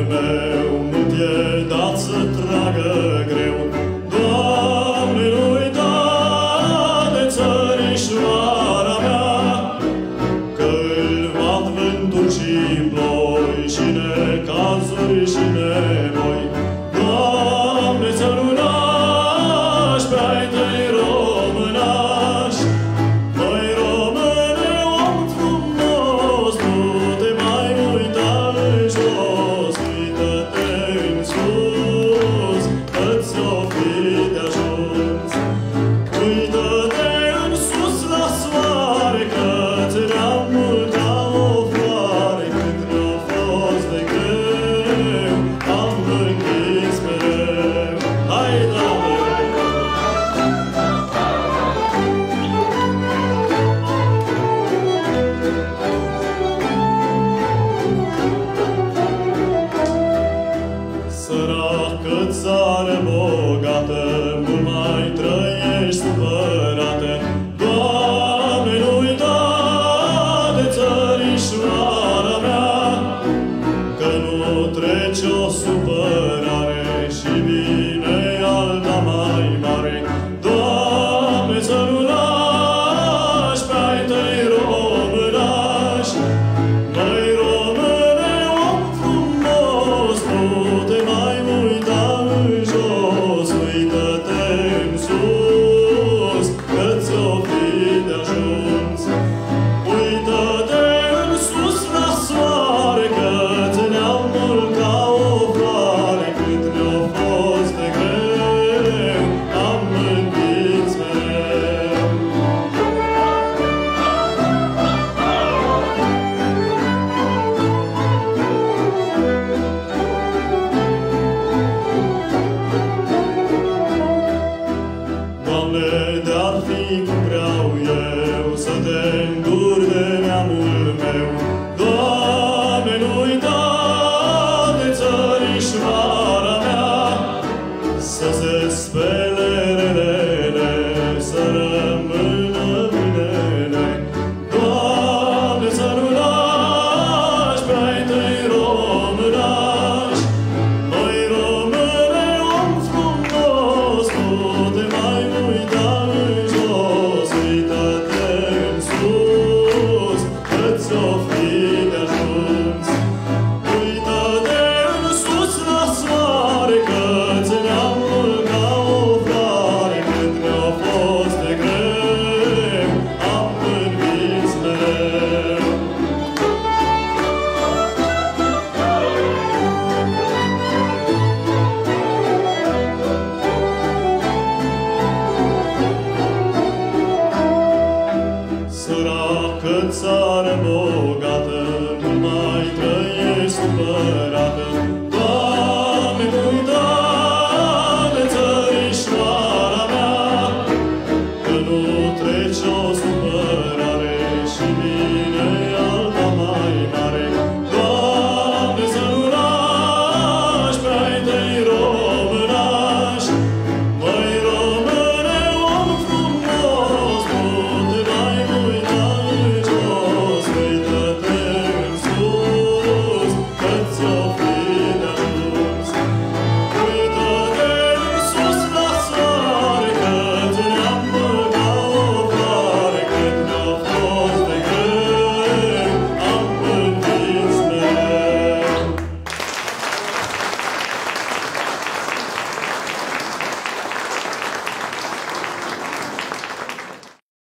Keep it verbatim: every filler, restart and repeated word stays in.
meu, nu e dat să tragă greu. Doamne, nu uita de țărișoara mea, că-l bat vântul și ploi, și necazuri și nevoi. Doamne, țărunași pe-ai tăi românași, măi române, om frumos, nu te mai uita în jos, uită-te în sus, că-ți-o fi de ajuns. Uită-te în sus la soare, că-ți neamul ca o floare, cât ne-a fost de greu, am închis mereu. Hai, Doamne! Săracă țară bogată, mult mai trăiești supărată. Doamne, nu uita de țărișoară